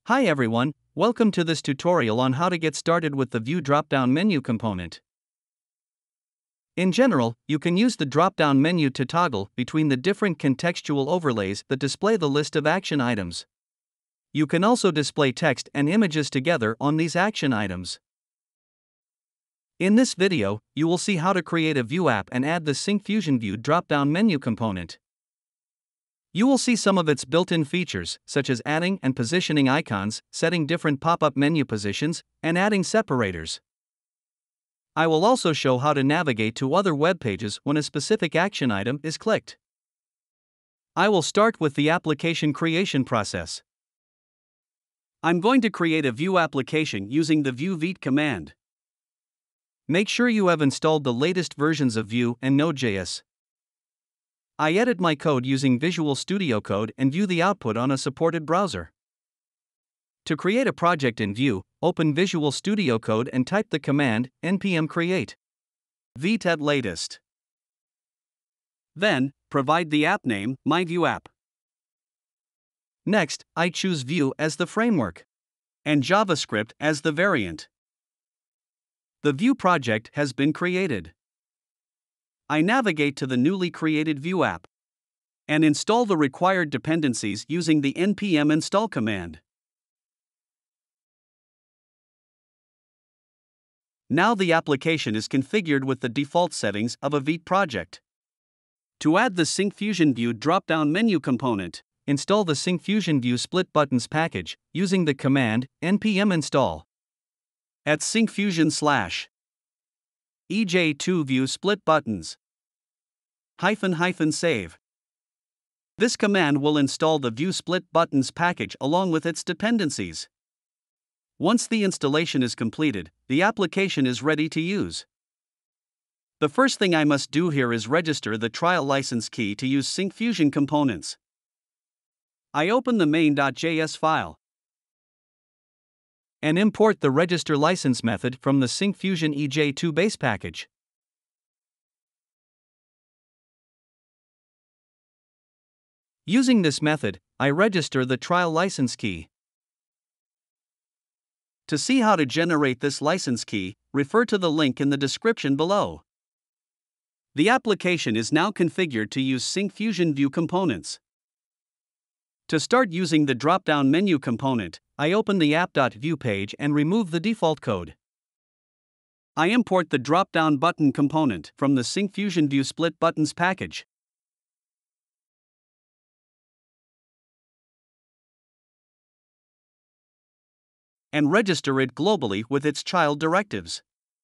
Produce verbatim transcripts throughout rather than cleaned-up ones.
Hi everyone, welcome to this tutorial on how to get started with the Vue Dropdown Menu component. In general, you can use the drop-down menu to toggle between the different contextual overlays that display the list of action items. You can also display text and images together on these action items. In this video, you will see how to create a Vue app and add the Syncfusion Vue drop-down menu component. You will see some of its built-in features, such as adding and positioning icons, setting different pop-up menu positions, and adding separators. I will also show how to navigate to other web pages when a specific action item is clicked. I will start with the application creation process. I'm going to create a Vue application using the Vue Vite command. Make sure you have installed the latest versions of Vue and Node.js. I edit my code using Visual Studio Code and view the output on a supported browser. To create a project in Vue, open Visual Studio Code and type the command npm create vite at latest. Then, provide the app name, my Vue app. Next, I choose Vue as the framework and JavaScript as the variant. The Vue project has been created. I navigate to the newly created Vue app and install the required dependencies using the npm install command. Now the application is configured with the default settings of a Vite project. To add the Syncfusion Vue drop-down menu component, install the Syncfusion Vue split buttons package using the command npm install at syncfusion slash E J two Vue split buttons hyphen hyphen save. This command will install the Vue split buttons package along with its dependencies. Once the installation is completed, the application is ready to use. The first thing I must do here is register the trial license key to use Syncfusion components. I open the main.js file and import the register license method from the Syncfusion E J two base package. Using this method, I register the trial license key. To see how to generate this license key, refer to the link in the description below. The application is now configured to use Syncfusion Vue components. To start using the drop-down menu component, I open the app.vue page and remove the default code. I import the drop-down button component from the Syncfusion Vue split buttons package. And register it globally with its child directives.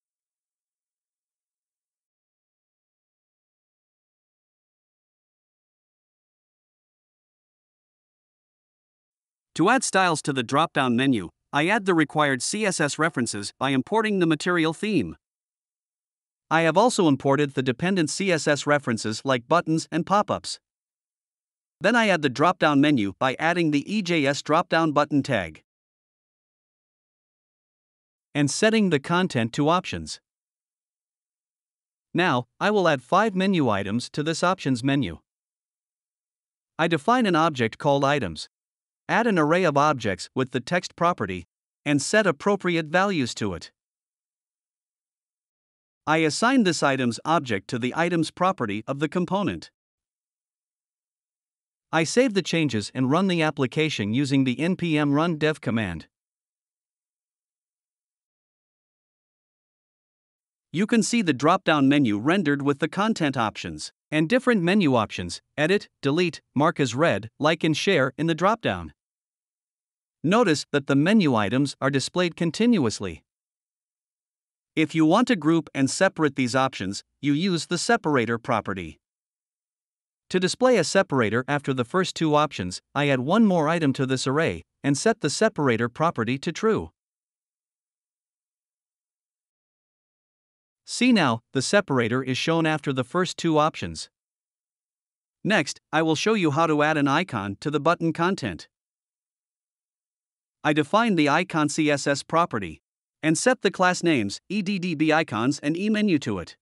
To add styles to the drop-down menu, I add the required C S S references by importing the material theme. I have also imported the dependent C S S references like buttons and pop-ups. Then I add the drop-down menu by adding the E J S drop-down button tag and setting the content to options. Now, I will add five menu items to this options menu. I define an object called items, add an array of objects with the text property, and set appropriate values to it. I assign this item's object to the items property of the component. I save the changes and run the application using the npm run dev command. You can see the drop-down menu rendered with the content options and different menu options, edit, delete, mark as read, like and share in the drop-down. Notice that the menu items are displayed continuously. If you want to group and separate these options, you use the separator property. To display a separator after the first two options, I add one more item to this array and set the separator property to true. See now, the separator is shown after the first two options. Next, I will show you how to add an icon to the button content. I define the icon C S S property and set the class names, E D D B icons and eMenu to it.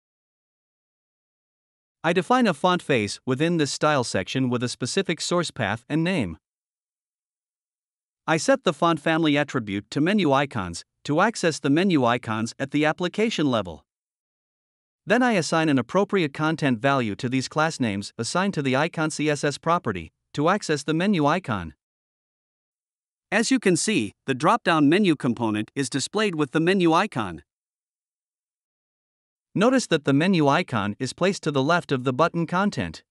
I define a font face within this style section with a specific source path and name. I set the font family attribute to menu icons to access the menu icons at the application level. Then I assign an appropriate content value to these class names assigned to the icon C S S property to access the menu icon. As you can see, the drop-down menu component is displayed with the menu icon. Notice that the menu icon is placed to the left of the button content.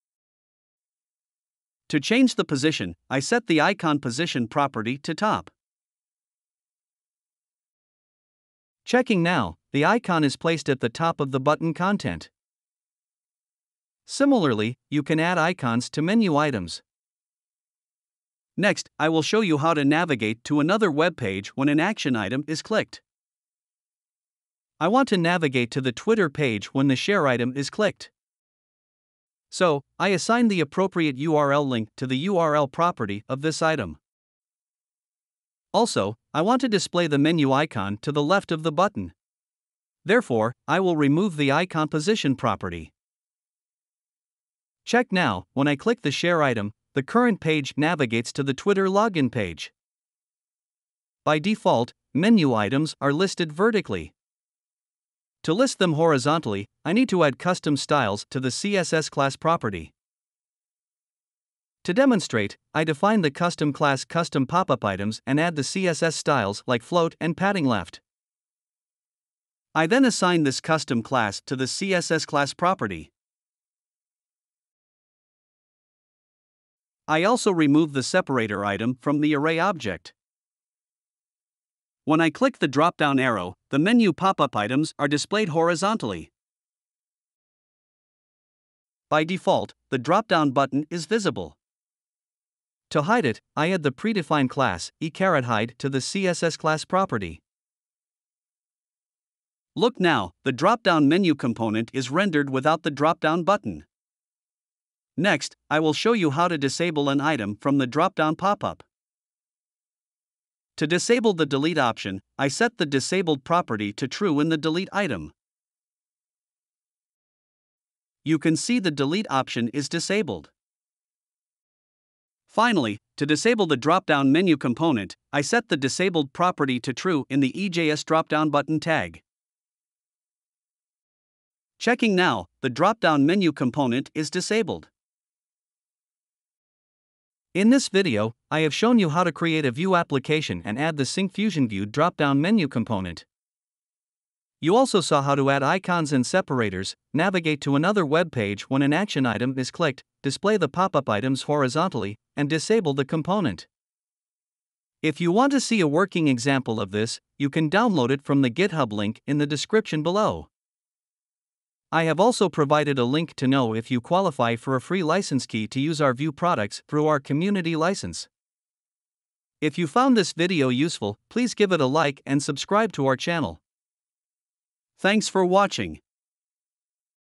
To change the position, I set the icon position property to top. Checking now, the icon is placed at the top of the button content. Similarly, you can add icons to menu items. Next, I will show you how to navigate to another web page when an action item is clicked. I want to navigate to the Twitter page when the share item is clicked. So, I assign the appropriate U R L link to the U R L property of this item. Also, I want to display the menu icon to the left of the button. Therefore, I will remove the icon position property. Check now, when I click the share item, the current page navigates to the Twitter login page. By default, menu items are listed vertically. To list them horizontally, I need to add custom styles to the C S S class property. To demonstrate, I define the custom class custom pop-up items and add the C S S styles like float and padding left. I then assign this custom class to the C S S class property. I also remove the separator item from the array object. When I click the drop-down arrow, the menu pop-up items are displayed horizontally. By default, the drop-down button is visible. To hide it, I add the predefined class eCaretHide to the C S S class property. Look now, the drop-down menu component is rendered without the drop-down button. Next, I will show you how to disable an item from the drop-down pop-up. To disable the delete option, I set the disabled property to true in the delete item. You can see the delete option is disabled. Finally, to disable the drop-down menu component, I set the disabled property to true in the E J S dropdown button tag. Checking now, the drop-down menu component is disabled. In this video, I have shown you how to create a Vue application and add the Syncfusion Vue Dropdown Menu component. You also saw how to add icons and separators, navigate to another web page when an action item is clicked, display the pop-up items horizontally, and disable the component. If you want to see a working example of this, you can download it from the GitHub link in the description below. I have also provided a link to know if you qualify for a free license key to use our Vue products through our community license. If you found this video useful, please give it a like and subscribe to our channel. Thanks for watching.